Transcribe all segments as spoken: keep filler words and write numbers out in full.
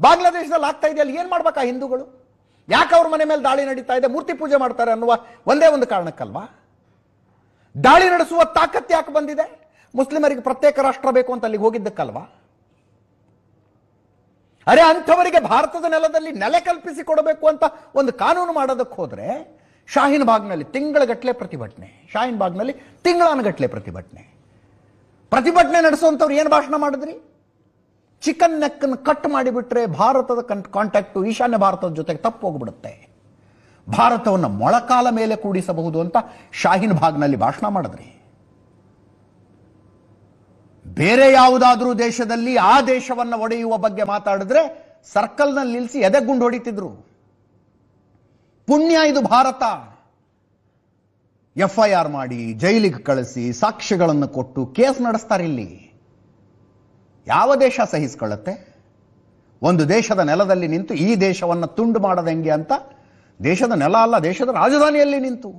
ಬಾಂಗ್ಲಾದೇಶದಲ್ಲಿ ಆಗ್ತಾ ಇದೆಯಲ್ಲ, ಏನ್ ಮಾಡ್ಬೇಕಾ ಹಿಂದೂಗಳು? ಯಾಕೆ ಅವ್ರ ಮನೆ ಮೇಲೆ ದಾಳಿ ನಡೀತಾ ಇದೆ? ಮೂರ್ತಿ ಪೂಜೆ ಮಾಡ್ತಾರೆ ಅನ್ನುವ ಒಂದೇ ಒಂದು ಕಾರಣಕ್ಕಲ್ವಾ? ದಾಳಿ ನಡೆಸುವ ತಾಕತ್ ಯಾಕೆ ಬಂದಿದೆ? ಮುಸ್ಲಿಮರಿಗೆ ಪ್ರತ್ಯೇಕ ರಾಷ್ಟ್ರ ಬೇಕು ಅಂತ ಅಲ್ಲಿಗೆ ಹೋಗಿದ್ದಕ್ಕಲ್ವಾ? ಅರೆ, ಅಂಥವರಿಗೆ ಭಾರತದ ನೆಲದಲ್ಲಿ ನೆಲೆ ಕಲ್ಪಿಸಿ ಕೊಡಬೇಕು ಅಂತ ಒಂದು ಕಾನೂನು ಮಾಡೋದಕ್ಕೆ ಹೋದ್ರೆ ಶಾಹೀನ್ ಬಾಗ್ನಲ್ಲಿ ತಿಂಗಳಗಟ್ಟಲೆ ಪ್ರತಿಭಟನೆ, ಶಾಹೀನ್ ಬಾಗ್ನಲ್ಲಿ ತಿಂಗಳಾನುಗಟ್ಟಲೆ ಪ್ರತಿಭಟನೆ ಪ್ರತಿಭಟನೆ ನಡೆಸುವಂಥವ್ರು ಏನು ಭಾಷಣ ಮಾಡಿದ್ರಿ? ಚಿಕನ್ ನೆಕ್ಕನ್ನು ಕಟ್ ಮಾಡಿಬಿಟ್ರೆ ಭಾರತದ ಕಾಂಟ್ಯಾಕ್ಟು ಈಶಾನ್ಯ ಭಾರತದ ಜೊತೆಗೆ ತಪ್ಪು ಹೋಗ್ಬಿಡುತ್ತೆ, ಭಾರತವನ್ನು ಮೊಳಕಾಲ ಮೇಲೆ ಕೂಡಿಸಬಹುದು ಅಂತ ಶಾಹೀನ್ ಬಾಗ್ನಲ್ಲಿ ಭಾಷಣ ಮಾಡಿದ್ರಿ. ಬೇರೆ ಯಾವುದಾದ್ರೂ ದೇಶದಲ್ಲಿ ಆ ದೇಶವನ್ನು ಒಡೆಯುವ ಬಗ್ಗೆ ಮಾತಾಡಿದ್ರೆ ಸರ್ಕಲ್ನಲ್ಲಿ ನಿಲ್ಲಿಸಿ ಎದೆಗುಂಡು ಹೊಡಿತಿದ್ರು. ಪುಣ್ಯ ಇದು ಭಾರತ. ಎಫ್ ಐ ಆರ್ ಮಾಡಿ ಜೈಲಿಗೆ ಕಳಿಸಿ ಸಾಕ್ಷ್ಯಗಳನ್ನು ಕೊಟ್ಟು ಕೇಸ್ ನಡೆಸ್ತಾರೆ. ಇಲ್ಲಿ ಯಾವ ದೇಶ ಸಹಿಸಿಕೊಳ್ಳುತ್ತೆ? ಒಂದು ದೇಶದ ನೆಲದಲ್ಲಿ ನಿಂತು ಈ ದೇಶವನ್ನು ತುಂಡು ಮಾಡದ ಹೆಂಗೆ ಅಂತ, ದೇಶದ ನೆಲ ಅಲ್ಲ ದೇಶದ ರಾಜಧಾನಿಯಲ್ಲಿ ನಿಂತು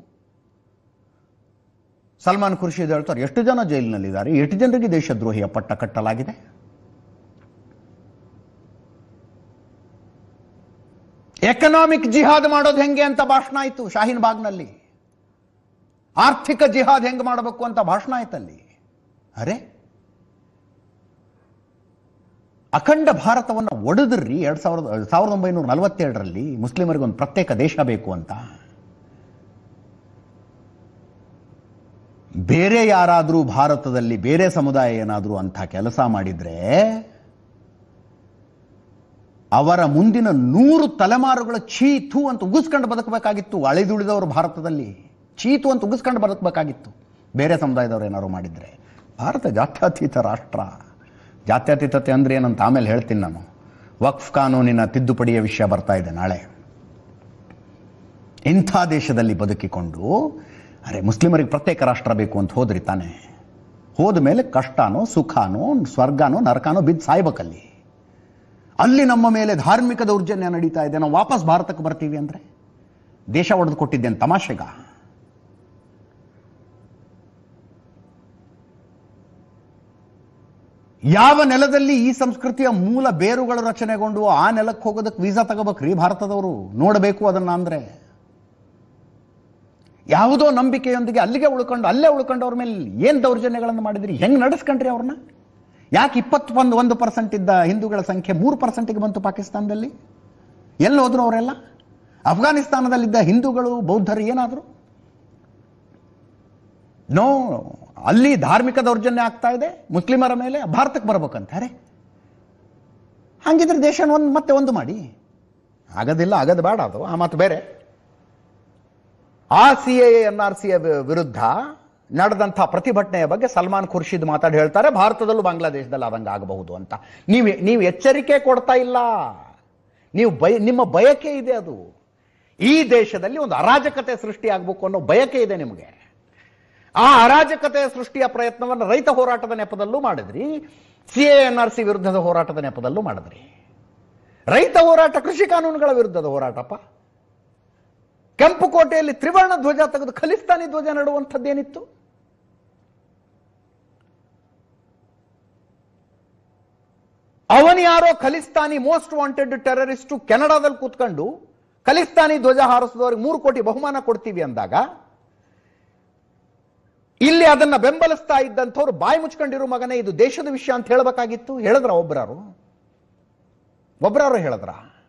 ಸಲ್ಮಾನ್ ಖುರ್ಷಿದ್ ಹೇಳ್ತಾರೆ, ಎಷ್ಟು ಜನ ಜೈಲಿನಲ್ಲಿದ್ದಾರೆ, ಎಷ್ಟು ಜನರಿಗೆ ದೇಶದ್ರೋಹಿಯ ಪಟ್ಟ ಕಟ್ಟಲಾಗಿದೆ. ಎಕನಾಮಿಕ್ ಜಿಹಾದ್ ಮಾಡೋದು ಹೆಂಗೆ ಅಂತ ಭಾಷಣ ಆಯ್ತು ಶಾಹೀನ್ ಬಾಗ್ನಲ್ಲಿ. ಆರ್ಥಿಕ ಜಿಹಾದ್ ಹೆಂಗೆ ಮಾಡಬೇಕು ಅಂತ ಭಾಷಣ ಆಯ್ತಲ್ಲಿ. ಅರೆ, ಅಖಂಡ ಭಾರತವನ್ನು ಒಡೆದ್ರಿ ಎರಡ್ ಸಾವಿರದ ಸಾವಿರದ ಒಂಬೈನೂರ ನಲವತ್ತೇಳರಲ್ಲಿ ಮುಸ್ಲಿಮರಿಗೆ ಒಂದು ಪ್ರತ್ಯೇಕ ದೇಶ ಬೇಕು ಅಂತ. ಬೇರೆ ಯಾರಾದರೂ ಭಾರತದಲ್ಲಿ ಬೇರೆ ಸಮುದಾಯ ಏನಾದರೂ ಅಂಥ ಕೆಲಸ ಮಾಡಿದ್ರೆ ಅವರ ಮುಂದಿನ ನೂರು ತಲೆಮಾರುಗಳ ಚೀತು ಅಂತ ಉಗಿಸ್ಕೊಂಡು ಬದುಕಬೇಕಾಗಿತ್ತು. ಅಳಿದುಳಿದವರು ಭಾರತದಲ್ಲಿ ಚೀತು ಅಂತ ಉಗಿಸ್ಕೊಂಡು ಬದುಕಬೇಕಾಗಿತ್ತು ಬೇರೆ ಸಮುದಾಯದವರು ಏನಾದ್ರು ಮಾಡಿದ್ರೆ. ಭಾರತ ಜಾತ್ಯತೀತ ರಾಷ್ಟ್ರ. ಜಾತ್ಯತೀತತೆ ಅಂದ್ರೆ ಏನಂತ ಆಮೇಲೆ ಹೇಳ್ತೀನಿ ನಾನು. ವಕ್ಫ್ ಕಾನೂನಿನ ತಿದ್ದುಪಡಿಯ ವಿಷಯ ಬರ್ತಾ ಇದೆ ನಾಳೆ. ಇಂಥ ದೇಶದಲ್ಲಿ ಬದುಕಿಕೊಂಡು ಅರೆ ಮುಸ್ಲಿಮರಿಗೆ ಪ್ರತ್ಯೇಕ ರಾಷ್ಟ್ರ ಬೇಕು ಅಂತ ಹೋದ್ರಿ ತಾನೆ, ಹೋದ ಮೇಲೆ ಕಷ್ಟನೋ ಸುಖನೋ ಸ್ವರ್ಗನೋ ನರಕನೋ ಬಿದ್ದು ಸಾಯ್ಬೇಕಲ್ಲಿ. ಅಲ್ಲಿ ನಮ್ಮ ಮೇಲೆ ಧಾರ್ಮಿಕ ದೌರ್ಜನ್ಯ ನಡೀತಾ ಇದೆ, ನಾವು ವಾಪಸ್ ಭಾರತಕ್ಕೆ ಬರ್ತೀವಿ ಅಂದ್ರೆ ದೇಶ ಒಡೆದು ಕೊಟ್ಟಿದ್ದೇನೆ ತಮಾಷೆಗ? ಯಾವ ನೆಲದಲ್ಲಿ ಈ ಸಂಸ್ಕೃತಿಯ ಮೂಲ ಬೇರುಗಳು ರಚನೆಗೊಂಡು ಆ ನೆಲಕ್ಕೆ ಹೋಗೋದಕ್ಕೆ ವೀಸಾ ತಗೋಬೇಕ್ರಿ ಭಾರತದವರು? ನೋಡಬೇಕು ಅದನ್ನ. ಅಂದ್ರೆ ಯಾವುದೋ ನಂಬಿಕೆಯೊಂದಿಗೆ ಅಲ್ಲಿಗೆ ಉಳ್ಕೊಂಡು ಅಲ್ಲೇ ಉಳ್ಕೊಂಡು ಅವ್ರ ಮೇಲೆ ಏನ್ ದೌರ್ಜನ್ಯಗಳನ್ನು ಮಾಡಿದ್ರಿ, ಹೆಂಗ್ ನಡೆಸ್ಕೊಂಡ್ರಿ ಅವ್ರನ್ನ? ಯಾಕೆ ಇಪ್ಪತ್ತೊಂದು ಒಂದು ಪರ್ಸೆಂಟ್ ಇದ್ದ ಹಿಂದೂಗಳ ಸಂಖ್ಯೆ ಮೂರು ಪರ್ಸೆಂಟ್ಗೆ ಬಂತು ಪಾಕಿಸ್ತಾನದಲ್ಲಿ? ಎಲ್ಲಿ ಹೋದ್ರು ಅವರೆಲ್ಲ? ಅಫ್ಘಾನಿಸ್ತಾನದಲ್ಲಿದ್ದ ಹಿಂದೂಗಳು ಬೌದ್ಧರು ಏನಾದ್ರು? ನೋ, ಅಲ್ಲಿ ಧಾರ್ಮಿಕ ದೌರ್ಜನ್ಯ ಆಗ್ತಾ ಇದೆ ಮುಸ್ಲಿಮರ ಮೇಲೆ, ಭಾರತಕ್ಕೆ ಬರ್ಬೇಕಂತಾರೆ. ಹಂಗಿದ್ರೆ ದೇಶ ಒಂದು ಮತ್ತೆ ಒಂದು ಮಾಡಿ. ಆಗದಿಲ್ಲ, ಆಗದು ಬೇಡ, ಅದು ಆ ಮಾತು ಬೇರೆ. ಆ C A N R C ವಿರುದ್ಧ ನಡೆದಂಥ ಪ್ರತಿಭಟನೆಯ ಬಗ್ಗೆ ಸಲ್ಮಾನ್ ಖುರ್ಷಿದ್ ಮಾತಾಡಿ ಹೇಳ್ತಾರೆ, ಭಾರತದಲ್ಲೂ ಬಾಂಗ್ಲಾದೇಶದಲ್ಲಿ ಆದಂಗೆ ಆಗಬಹುದು ಅಂತ. ನೀವು ನೀವು ಎಚ್ಚರಿಕೆ ಕೊಡ್ತಾ ಇಲ್ಲ, ನೀವು ಬಯ ನಿಮ್ಮ ಬಯಕೆ ಇದೆ. ಅದು ಈ ದೇಶದಲ್ಲಿ ಒಂದು ಅರಾಜಕತೆ ಸೃಷ್ಟಿ ಆಗಬೇಕು ಅನ್ನೋ ಬಯಕೆ ಇದೆ ನಿಮಗೆ. ಆ ಅರಾಜಕತೆ ಸೃಷ್ಟಿಯ ಪ್ರಯತ್ನವನ್ನು ರೈತ ಹೋರಾಟದ ನೆಪದಲ್ಲೂ ಮಾಡಿದ್ರಿ, C A N R C ವಿರುದ್ಧದ ಹೋರಾಟದ ನೆಪದಲ್ಲೂ ಮಾಡಿದ್ರಿ. ರೈತ ಹೋರಾಟ ಕೃಷಿ ಕಾನೂನುಗಳ ವಿರುದ್ಧದ ಹೋರಾಟಪ್ಪ. ಕೆಂಪು ಕೋಟೆಯಲ್ಲಿ ತ್ರಿವರ್ಣ ಧ್ವಜ ತೆಗೆದು ಖಲಿಸ್ತಾನಿ ಧ್ವಜ ನಡುವಂಥದ್ದೇನಿತ್ತು? ಅವನು ಯಾರೋ ಖಲಿಸ್ತಾನಿ ಮೋಸ್ಟ್ ವಾಂಟೆಡ್ ಟೆರರಿಸ್ಟು ಕೆನಡಾದಲ್ಲಿ ಕೂತ್ಕೊಂಡು ಖಲಿಸ್ತಾನಿ ಧ್ವಜ ಹಾರಿಸಿದವರಿಗೆ ಮೂರು ಕೋಟಿ ಬಹುಮಾನ ಕೊಡ್ತೀವಿ ಅಂದಾಗ ಇಲ್ಲಿ ಅದನ್ನ ಬೆಂಬಲಿಸ್ತಾ ಇದ್ದಂಥವ್ರು ಬಾಯಿ ಮುಚ್ಕೊಂಡಿರೋ ಮಗನೇ ಇದು ದೇಶದ ವಿಷಯ ಅಂತ ಹೇಳಬೇಕಾಗಿತ್ತು. ಹೇಳಿದ್ರ ಒಬ್ಬರಾರು ಒಬ್ಬರಾರು ಹೇಳಿದ್ರ?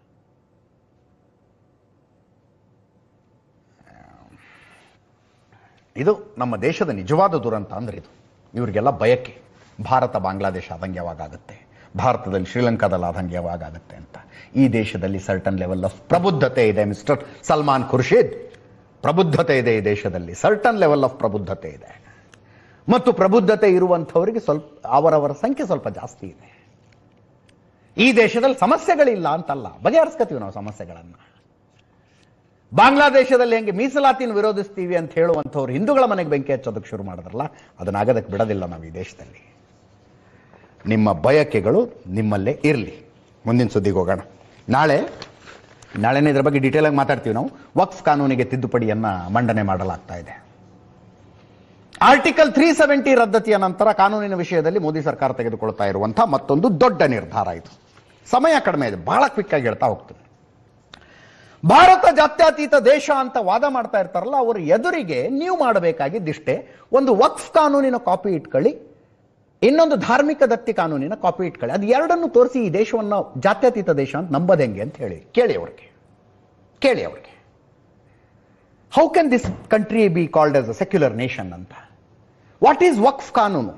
ಇದು ನಮ್ಮ ದೇಶದ ನಿಜವಾದ ದುರಂತ ಅಂದ್ರೆ ಇದು. ಇವರಿಗೆಲ್ಲ ಬಯಕೆ ಭಾರತ ಬಾಂಗ್ಲಾದೇಶ ಆದಂಗೆ ಯಾವಾಗುತ್ತೆ, ಭಾರತದಲ್ಲಿ ಶ್ರೀಲಂಕಾದಲ್ಲಿ ಆದಂಗೆ ಯಾವಾಗುತ್ತೆ ಅಂತ. ಈ ದೇಶದಲ್ಲಿ ಸರ್ಟನ್ ಲೆವೆಲ್ ಆಫ್ ಪ್ರಬುದ್ಧತೆ ಇದೆ ಮಿಸ್ಟರ್ ಸಲ್ಮಾನ್ ಖುರ್ಷಿದ್. ಪ್ರಬುದ್ಧತೆ ಇದೆ ಈ ದೇಶದಲ್ಲಿ, ಸರ್ಟನ್ ಲೆವೆಲ್ ಆಫ್ ಪ್ರಬುದ್ಧತೆ ಇದೆ. ಮತ್ತು ಪ್ರಬುದ್ಧತೆ ಇರುವಂಥವರಿಗೆ ಸ್ವಲ್ಪ ಅವರವರ ಸಂಖ್ಯೆ ಸ್ವಲ್ಪ ಜಾಸ್ತಿ ಇದೆ. ಈ ದೇಶದಲ್ಲಿ ಸಮಸ್ಯೆಗಳಿಲ್ಲ ಅಂತಲ್ಲ, ಬಗೆಹರಿಸ್ಕೊತೀವಿ ನಾವು ಸಮಸ್ಯೆಗಳನ್ನು. ಬಾಂಗ್ಲಾದೇಶದಲ್ಲಿ ಹೆಂಗೆ ಮೀಸಲಾತಿನ ವಿರೋಧಿಸ್ತೀವಿ ಅಂತ ಹೇಳುವಂಥವ್ರು ಹಿಂದೂಗಳ ಮನೆಗೆ ಬೆಂಕಿ ಹಚ್ಚೋದಕ್ಕೆ ಶುರು ಮಾಡಿದ್ರಲ್ಲ, ಅದನ್ನಾಗೋದಕ್ಕೆ ಬಿಡೋದಿಲ್ಲ ನಾವು ಈ ದೇಶದಲ್ಲಿ. ನಿಮ್ಮ ಬಯಕೆಗಳು ನಿಮ್ಮಲ್ಲೇ ಇರಲಿ. ಮುಂದಿನ ಸುದ್ದಿಗೆ ಹೋಗೋಣ. ನಾಳೆ ನಾಳೆನೇ ಇದರ ಬಗ್ಗೆ ಡೀಟೇಲ್ ಆಗಿ ಮಾತಾಡ್ತೀವಿ ನಾವು. ವಕ್ಫ್ ಕಾನೂನಿಗೆ ತಿದ್ದುಪಡಿಯನ್ನ ಮಂಡನೆ ಮಾಡಲಾಗ್ತಾ ಇದೆ. ಆರ್ಟಿಕಲ್ ತ್ರೀ ಸೆವೆಂಟಿ ರದ್ದತಿಯ ನಂತರ ಕಾನೂನಿನ ವಿಷಯದಲ್ಲಿ ಮೋದಿ ಸರ್ಕಾರ ತೆಗೆದುಕೊಳ್ತಾ ಇರುವಂತಹ ಮತ್ತೊಂದು ದೊಡ್ಡ ನಿರ್ಧಾರ ಇದು. ಸಮಯ ಕಡಿಮೆ ಇದೆ, ಬಹಳ ಕ್ವಿಕ್ ಆಗಿ ಹೇಳ್ತಾ ಹೋಗ್ತೀನಿ. ಭಾರತ ಜಾತ್ಯತೀತ ದೇಶ ಅಂತ ವಾದ ಮಾಡ್ತಾ ಇರ್ತಾರಲ್ಲ, ಅವರ ಎದುರಿಗೆ ನೀವು ಮಾಡಬೇಕಾಗಿದ್ದಿಷ್ಟೇ, ಒಂದು ವಕ್ಫ್ ಕಾನೂನಿನ ಕಾಪಿ ಇಟ್ಕೊಳ್ಳಿ, ಇನ್ನೊಂದು ಧಾರ್ಮಿಕ ದತ್ತಿ ಕಾನೂನಿನ ಕಾಪಿ ಇಟ್ಕೊಳ್ಳಿ. ಅದು ಎರಡನ್ನು ತೋರಿಸಿ ಈ ದೇಶವನ್ನು ಜಾತ್ಯತೀತ ದೇಶ ಅಂತ ನಂಬೋದು ಹೆಂಗೆ ಅಂತ ಹೇಳಿ ಕೇಳಿ ಅವ್ರಿಗೆ ಕೇಳಿ ಅವ್ರಿಗೆ how can this country be called as a secular nation ಅಂತ. ವಾಟ್ ಈಸ್ ವಕ್ಫ್ ಕಾನೂನು?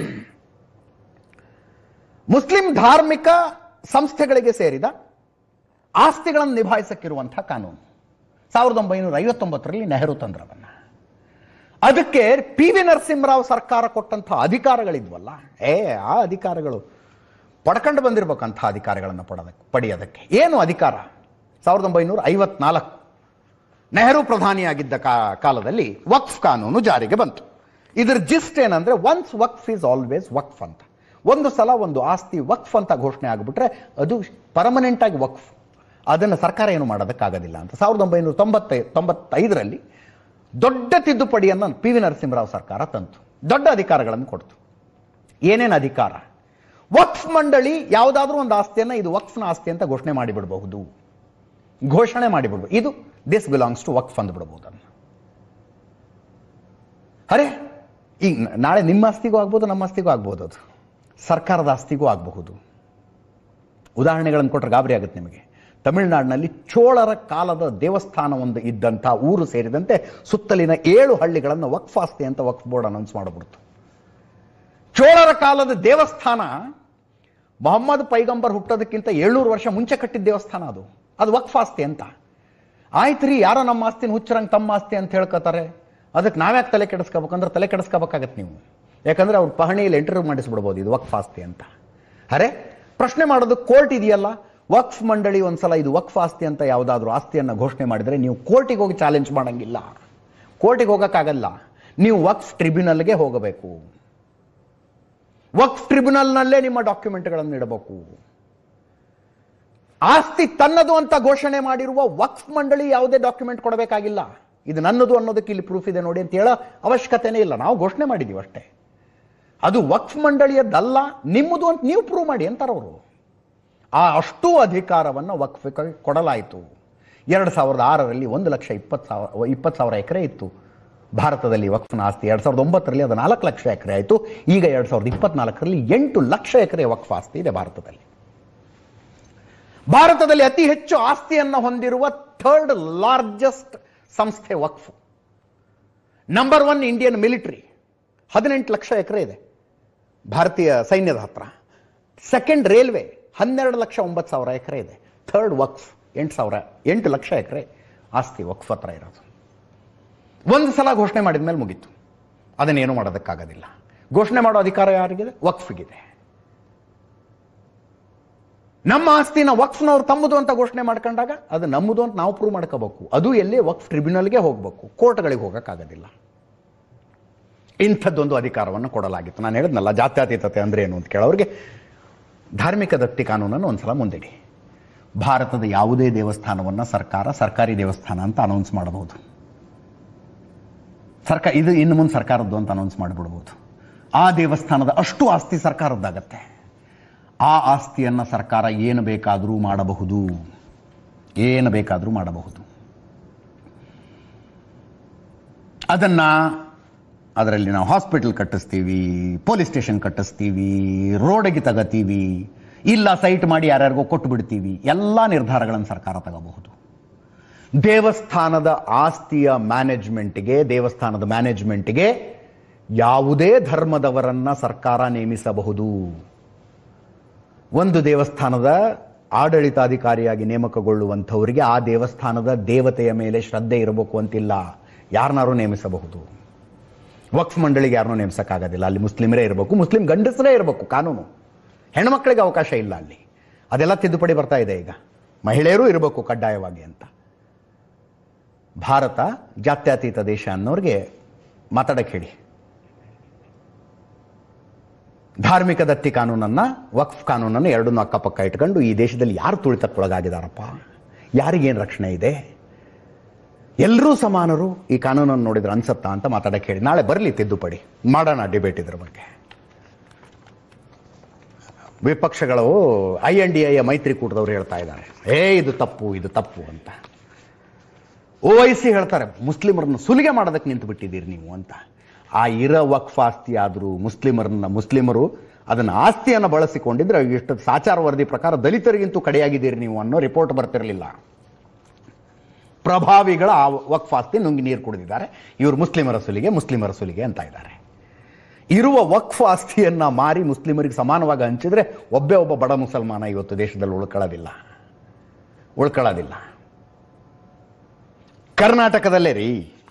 ಮುಸ್ಲಿಂ ಧಾರ್ಮಿಕ ಸಂಸ್ಥೆಗಳಿಗೆ ಸೇರಿದ ಆಸ್ತಿಗಳನ್ನು ನಿಭಾಯಿಸಕ್ಕಿರುವಂತಹ ಕಾನೂನು. ಸಾವಿರದ ಒಂಬೈನೂರ ಐವತ್ತೊಂಬತ್ತರಲ್ಲಿ ನೆಹರು ತಂದ್ರವನ್ನ. ಅದಕ್ಕೆ ಪಿ ವಿ ನರಸಿಂಹರಾವ್ ಸರ್ಕಾರ ಕೊಟ್ಟಂತಹ ಅಧಿಕಾರಗಳಿದ್ವಲ್ಲ, ಏ ಆ ಅಧಿಕಾರಗಳು ಪಡ್ಕೊಂಡು ಬಂದಿರಬೇಕಂತಹ ಅಧಿಕಾರಗಳನ್ನು ಪಡೆದಕ್ಕೆ ಪಡೆಯೋದಕ್ಕೆ ಏನು ಅಧಿಕಾರ? ಸಾವಿರದ ಒಂಬೈನೂರ ಐವತ್ನಾಲ್ಕು ನೆಹರು ಪ್ರಧಾನಿಯಾಗಿದ್ದ ಕಾಲದಲ್ಲಿ ವಕ್ಫ್ ಕಾನೂನು ಜಾರಿಗೆ ಬಂತು. ಇದರ ಜಿಸ್ಟ್ ಏನಂದ್ರೆ, once waqf is always waqf ಅಂತ. ಒಂದು ಸಲ ಒಂದು ಆಸ್ತಿ ವಕ್ಫ್ ಅಂತ ಘೋಷಣೆ ಆಗಿಬಿಟ್ರೆ ಅದು ಪರ್ಮನೆಂಟ್ ಆಗಿ ವಕ್ಫ್, ಅದನ್ನು ಸರ್ಕಾರ ಏನು ಮಾಡೋದಕ್ಕಾಗೋದಿಲ್ಲ ಅಂತ ಸಾವಿರದ ಒಂಬೈನೂರ ತೊಂಬತ್ತೈ ತೊಂಬತ್ತೈದರಲ್ಲಿ ದೊಡ್ಡ ತಿದ್ದುಪಡಿಯನ್ನು ಪಿ ವಿ ನರಸಿಂಹರಾವ್ ಸರ್ಕಾರ ತಂತು, ದೊಡ್ಡ ಅಧಿಕಾರಗಳನ್ನು ಕೊಡ್ತು. ಏನೇನು ಅಧಿಕಾರ? ವಕ್ಫ್ ಮಂಡಳಿ ಯಾವುದಾದ್ರೂ ಒಂದು ಆಸ್ತಿಯನ್ನು ಇದು ವಕ್ಫ್ನ ಆಸ್ತಿ ಅಂತ ಘೋಷಣೆ ಮಾಡಿಬಿಡಬಹುದು, ಘೋಷಣೆ ಮಾಡಿಬಿಡ್ಬೋದು, ಇದು ದಿಸ್ ಬಿಲಾಂಗ್ಸ್ ಟು ವಕ್ಫ್ ಅಂದ್ಬಿಡ್ಬೋದು. ಅದನ್ನು ಅರೆ ಈಗ ನಾಳೆ ನಿಮ್ಮ ಆಸ್ತಿಗೂ ಆಗ್ಬೋದು, ನಮ್ಮ ಆಸ್ತಿಗೂ ಆಗ್ಬೋದು, ಅದು ಸರ್ಕಾರದ ಆಸ್ತಿಗೂ ಆಗಬಹುದು. ಉದಾಹರಣೆಗಳನ್ನು ಕೊಟ್ಟರೆ ಗಾಬರಿ ಆಗುತ್ತೆ ನಿಮಗೆ. ತಮಿಳುನಾಡಿನಲ್ಲಿ ಚೋಳರ ಕಾಲದ ದೇವಸ್ಥಾನ ಒಂದು ಇದ್ದಂಥ ಊರು ಸೇರಿದಂತೆ ಸುತ್ತಲಿನ ಏಳು ಹಳ್ಳಿಗಳನ್ನು ವಕ್ಫ್ ಆಸ್ತಿ ಅಂತ ವಕ್ಫ್ ಬೋರ್ಡ್ ಅನೌನ್ಸ್ ಮಾಡಿಬಿಡ್ತು. ಚೋಳರ ಕಾಲದ ದೇವಸ್ಥಾನ ಮೊಹಮ್ಮದ್ ಪೈಗಂಬರ್ ಹುಟ್ಟೋದಕ್ಕಿಂತ ಏಳ್ನೂರು ವರ್ಷ ಮುಂಚೆ ಕಟ್ಟಿದ್ದ ದೇವಸ್ಥಾನ, ಅದು ಅದು ವಕ್ಫ್ ಆಸ್ತಿ ಅಂತ. ಆಯ್ತು ರೀ, ಯಾರೋ ನಮ್ಮ ಆಸ್ತಿನ ಹುಚ್ಚರಂಗೆ ತಮ್ಮ ಆಸ್ತಿ ಅಂತ ಹೇಳ್ಕೊತಾರೆ, ಅದಕ್ಕೆ ನಾವ್ಯಾಕೆ ತಲೆ ಕೆಡಿಸ್ಕೋಬೇಕಂದ್ರೆ ತಲೆ ಕೆಡಿಸ್ಕೋಬೇಕಾಗತ್ತೆ ನೀವು, ಯಾಕಂದ್ರೆ ಅವ್ರ ಪಹಣಿಯಲ್ಲಿ ಎಂಟ್ರಿ ಮಾಡಿಸ್ಬಿಡ್ಬೋದು ಇದು ವಕ್ಫ್ ಆಸ್ತಿ ಅಂತ. ಅರೆ ಪ್ರಶ್ನೆ ಮಾಡೋದು ಕೋರ್ಟ್ ಇದೆಯಲ್ಲ, ವಕ್ಫ್ ಮಂಡಳಿ ಒಂದ್ಸಲ ಇದು ವಕ್ಫ್ ಆಸ್ತಿ ಅಂತ ಯಾವುದಾದ್ರೂ ಆಸ್ತಿಯನ್ನು ಘೋಷಣೆ ಮಾಡಿದರೆ ನೀವು ಕೋರ್ಟಿಗೆ ಹೋಗಿ ಚಾಲೆಂಜ್ ಮಾಡಂಗಿಲ್ಲ, ಕೋರ್ಟಿಗೆ ಹೋಗೋಕ್ಕಾಗಲ್ಲ, ನೀವು ವಕ್ಫ್ ಟ್ರಿಬ್ಯುನಲ್ಗೆ ಹೋಗಬೇಕು. ವಕ್ಫ್ ಟ್ರಿಬ್ಯುನಲ್ನಲ್ಲೇ ನಿಮ್ಮ ಡಾಕ್ಯುಮೆಂಟ್ಗಳನ್ನು ಇಡಬೇಕು. ಆಸ್ತಿ ತನ್ನದು ಅಂತ ಘೋಷಣೆ ಮಾಡಿರುವ ವಕ್ಫ್ ಮಂಡಳಿ ಯಾವುದೇ ಡಾಕ್ಯುಮೆಂಟ್ ಕೊಡಬೇಕಾಗಿಲ್ಲ. ಇದು ನನ್ನದು ಅನ್ನೋದಕ್ಕೆ ಇಲ್ಲಿ ಪ್ರೂಫ್ ಇದೆ ನೋಡಿ ಅಂತ ಹೇಳೋ ಅವಶ್ಯಕತೆನೇ ಇಲ್ಲ, ನಾವು ಘೋಷಣೆ ಮಾಡಿದ್ದೀವಿ ಅಷ್ಟೇ. ಅದು ವಕ್ಫ್ ಮಂಡಳಿಯದ್ದಲ್ಲ, ನಿಮ್ಮದು ಅಂತ ನೀವು ಪ್ರೂವ್ ಮಾಡಿ ಅಂತಾರವರು. ಆ ಅಷ್ಟೂ ಅಧಿಕಾರವನ್ನು ವಕ್ಫ್ ಕೊಡಲಾಯಿತು. ಎರಡು ಸಾವಿರದ ಆರರಲ್ಲಿ ಒಂದು ಲಕ್ಷ ಇಪ್ಪತ್ತು ಸಾವಿರ ಇಪ್ಪತ್ತು ಸಾವಿರ ಎಕರೆ ಇತ್ತು ಭಾರತದಲ್ಲಿ ವಕ್ಫ್ನ ಆಸ್ತಿ. ಎರಡು ಸಾವಿರದ ಒಂಬತ್ತರಲ್ಲಿ ಅದು ನಾಲ್ಕು ಲಕ್ಷ ಎಕರೆ ಆಯಿತು. ಈಗ ಎರಡು ಸಾವಿರದ ಇಪ್ಪತ್ನಾಲ್ಕರಲ್ಲಿ ಎಂಟು ಲಕ್ಷ ಎಕರೆ ವಕ್ಫ್ ಆಸ್ತಿ ಇದೆ ಭಾರತದಲ್ಲಿ. ಭಾರತದಲ್ಲಿ ಅತಿ ಹೆಚ್ಚು ಆಸ್ತಿಯನ್ನು ಹೊಂದಿರುವ ಥರ್ಡ್ ಲಾರ್ಜೆಸ್ಟ್ ಸಂಸ್ಥೆ waqf. Number one Indian military, ಹದಿನೆಂಟು ಲಕ್ಷ ಎಕರೆ ಇದೆ ಭಾರತೀಯ ಸೈನ್ಯದ ಹತ್ರ. ಸೆಕೆಂಡ್ ರೈಲ್ವೆ ಹನ್ನೆರಡು ಲಕ್ಷ ಒಂಬತ್ತು ಸಾವಿರ ಎಕರೆ ಇದೆ. ಥರ್ಡ್ ವಕ್ಫ್ ಎಂಟು ಸಾವಿರ ಎಂಟು ಲಕ್ಷ ಎಕರೆ ಆಸ್ತಿ ವಕ್ಫ್ ಹತ್ರ ಇರೋದು. ಒಂದು ಸಲ ಘೋಷಣೆ ಮಾಡಿದ ಮೇಲೆ ಮುಗೀತು, ಅದನ್ನೇನು ಮಾಡೋದಕ್ಕಾಗೋದಿಲ್ಲ. ಘೋಷಣೆ ಮಾಡೋ ಅಧಿಕಾರ ಯಾರಿಗಿದೆ? ವಕ್ಫ್ಗಿದೆ. ನಮ್ಮ ಆಸ್ತಿನ ವಕ್ಫ್ನವ್ರು ತಮ್ಮದು ಅಂತ ಘೋಷಣೆ ಮಾಡ್ಕೊಂಡಾಗ ಅದು ನಮ್ಮದು ಅಂತ ನಾವು ಪ್ರೂವ್ ಮಾಡ್ಕೋಬೇಕು. ಅದು ಎಲ್ಲಿ? ವಕ್ಫ್ ಟ್ರಿಬ್ಯುನಲ್ಗೆ ಹೋಗಬೇಕು, ಕೋರ್ಟ್ಗಳಿಗೆ ಹೋಗೋಕ್ಕಾಗೋದಿಲ್ಲ. ಇಂಥದ್ದೊಂದು ಅಧಿಕಾರವನ್ನು ಕೊಡಲಾಗಿತ್ತು. ನಾನು ಹೇಳಿದ್ನಲ್ಲ ಜಾತ್ಯತೀತತೆ ಅಂದ್ರೆ ಏನು ಅಂತ ಕೇಳೋರಿಗೆ ಧಾರ್ಮಿಕ ದತ್ತಿ ಕಾನೂನನ್ನು ಒಂದ್ಸಲ ಮುಂದಿಡಿ. ಭಾರತದ ಯಾವುದೇ ದೇವಸ್ಥಾನವನ್ನು ಸರ್ಕಾರ ಸರ್ಕಾರಿ ದೇವಸ್ಥಾನ ಅಂತ ಅನೌನ್ಸ್ ಮಾಡಬಹುದು. ಸರ್ಕಾರ ಇದು ಇನ್ನು ಮುಂದೆ ಸರ್ಕಾರದ್ದು ಅಂತ ಅನೌನ್ಸ್ ಮಾಡಿಬಿಡ್ಬೋದು. ಆ ದೇವಸ್ಥಾನದ ಅಷ್ಟು ಆಸ್ತಿ ಸರ್ಕಾರದ್ದಾಗತ್ತೆ. ಆ ಆಸ್ತಿಯನ್ನು ಸರ್ಕಾರ ಏನು ಬೇಕಾದರೂ ಮಾಡಬಹುದು, ಏನು ಬೇಕಾದರೂ ಮಾಡಬಹುದು. ಅದನ್ನ ಅದರಲ್ಲಿ ನಾವು ಹಾಸ್ಪಿಟಲ್ ಕಟ್ಟಿಸ್ತೀವಿ, ಪೊಲೀಸ್ ಸ್ಟೇಷನ್ ಕಟ್ಟಿಸ್ತೀವಿ, ರೋಡಿಗೆ ತಗೋತೀವಿ, ಇಲ್ಲ ಸೈಟ್ ಮಾಡಿ ಯಾರ್ಯಾರಿಗೋ ಕೊಟ್ಟು ಬಿಡ್ತೀವಿ. ಎಲ್ಲ ನಿರ್ಧಾರಗಳನ್ನು ಸರ್ಕಾರ ತಗೋಬಹುದು. ದೇವಸ್ಥಾನದ ಆಸ್ತಿಯ ಮ್ಯಾನೇಜ್ಮೆಂಟ್ಗೆ ದೇವಸ್ಥಾನದ ಮ್ಯಾನೇಜ್ಮೆಂಟ್ಗೆ ಯಾವುದೇ ಧರ್ಮದವರನ್ನ ಸರ್ಕಾರ ನೇಮಿಸಬಹುದು. ಒಂದು ದೇವಸ್ಥಾನದ ಆಡಳಿತಾಧಿಕಾರಿಯಾಗಿ ನೇಮಕಗೊಳ್ಳುವಂಥವರಿಗೆ ಆ ದೇವಸ್ಥಾನದ ದೇವತೆಯ ಮೇಲೆ ಶ್ರದ್ಧೆ ಇರಬೇಕು ಅಂತಿಲ್ಲ, ಯಾರನ್ನಾರು ನೇಮಿಸಬಹುದು. ವಕ್ಫ್ ಮಂಡಳಿಗೆ ಯಾರನ್ನೂ ನೇಮಿಸಕ್ಕಾಗೋದಿಲ್ಲ. ಅಲ್ಲಿ ಮುಸ್ಲಿಮರೇ ಇರಬೇಕು, ಮುಸ್ಲಿಂ ಗಂಡಸರೇ ಇರಬೇಕು. ಕಾನೂನು ಹೆಣ್ಮಕ್ಳಿಗೆ ಅವಕಾಶ ಇಲ್ಲ ಅಲ್ಲಿ. ಅದೆಲ್ಲ ತಿದ್ದುಪಡಿ ಬರ್ತಾ ಇದೆ ಈಗ, ಮಹಿಳೆಯರೂ ಇರಬೇಕು ಕಡ್ಡಾಯವಾಗಿ ಅಂತ. ಭಾರತ ಜಾತ್ಯತೀತ ದೇಶ ಅನ್ನೋರಿಗೆ ಮಾತಾಡಕ್ಕೆ ಹೇಳಿ. ಧಾರ್ಮಿಕ ದತ್ತಿ ಕಾನೂನನ್ನ ವಕ್ಫ್ ಕಾನೂನನ್ನು ಎರಡನ್ನೂ ಅಕ್ಕಪಕ್ಕ ಇಟ್ಕೊಂಡು ಈ ದೇಶದಲ್ಲಿ ಯಾರು ತುಳಿತಕ್ಕೊಳಗಾಗಿದಾರಪ್ಪ, ಯಾರಿಗೇನು ರಕ್ಷಣೆ ಇದೆ, ಎಲ್ಲರೂ ಸಮಾನರು, ಈ ಕಾನೂನನ್ನು ನೋಡಿದ್ರೆ ಅನ್ಸತ್ತಾ ಅಂತ ಮಾತಾಡಕ್ಕೆ ಹೇಳಿ. ನಾಳೆ ಬರಲಿ ತಿದ್ದುಪಡಿ, ಮಾಡೋಣ ಡಿಬೇಟ್ ಇದ್ರ ಬಗ್ಗೆ. ವಿಪಕ್ಷಗಳು ಐ ಎನ್ ಡಿ ಎ ಮೈತ್ರಿಕೂಟದವ್ರು ಹೇಳ್ತಾ ಇದ್ದಾರೆ, ಏ ಇದು ತಪ್ಪು ಇದು ತಪ್ಪು ಅಂತ. ಓ ಐ ಸಿ ಹೇಳ್ತಾರೆ, ಮುಸ್ಲಿಮರನ್ನು ಸುಲಿಗೆ ಮಾಡೋದಕ್ಕೆ ನಿಂತು ಬಿಟ್ಟಿದ್ದೀರಿ ನೀವು ಅಂತ. ಆ ಇರೋ ವಕ್ಫ್ ಆಸ್ತಿ ಆದರೂ ಮುಸ್ಲಿಮರನ್ನ ಮುಸ್ಲಿಮರು ಅದನ್ನು ಆಸ್ತಿಯನ್ನು ಬಳಸಿಕೊಂಡಿದ್ರೆ ಇಷ್ಟು ಸಾಚಾರ ವರದಿ ಪ್ರಕಾರ ದಲಿತರಿಗಿಂತೂ ಕಡೆಯಾಗಿದ್ದೀರಿ ನೀವು ಅನ್ನೋ ರಿಪೋರ್ಟ್ ಬರ್ತಿರಲಿಲ್ಲ. ಪ್ರಭಾವಿಗಳ ಆ ವಕ್ಫ್ ಆಸ್ತಿ ನುಂಗಿ ನೀರು ಕುಡಿದಿದ್ದಾರೆ, ಇವರು ಮುಸ್ಲಿಮರ ಸುಲಿಗೆ ಮುಸ್ಲಿಮರ ಸುಲಿಗೆ ಅಂತ ಇದ್ದಾರೆ. ಇರುವ ವಕ್ಫ್ ಆಸ್ತಿಯನ್ನ ಮಾರಿ ಮುಸ್ಲಿಮರಿಗೆ ಸಮಾನವಾಗಿ ಹಂಚಿದ್ರೆ ಒಬ್ಬೇ ಒಬ್ಬ ಬಡ ಮುಸಲ್ಮಾನ ಇವತ್ತು ದೇಶದಲ್ಲಿ ಉಳ್ಕೊಳ್ಳೋದಿಲ್ಲ ಉಳ್ಕೊಳ್ಳೋದಿಲ್ಲ ಕರ್ನಾಟಕದಲ್ಲೇ ರೀ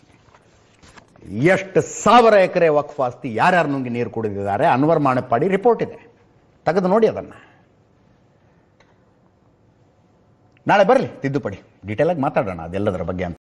ಎಷ್ಟು ಸಾವಿರ ಎಕರೆ ವಕ್ಫ್ ಆಸ್ತಿ ಯಾರ್ಯಾರು ನುಂಗಿ ನೀರು ಕುಡಿದಿದ್ದಾರೆ ಅನ್ವರ್ ಮಾಣಪ್ಪಾಡಿ ರಿಪೋರ್ಟ್ ಇದೆ, ತೆಗೆದು ನೋಡಿ ಅದನ್ನ. ನಾಳೆ ಬರಲಿ ತಿದ್ದುಪಡಿ, ಡೀಟೇಲ್ ಆಗಿ ಮಾತಾಡೋಣ ಅದೆಲ್ಲದರ ಬಗ್ಗೆ ಅಂತ.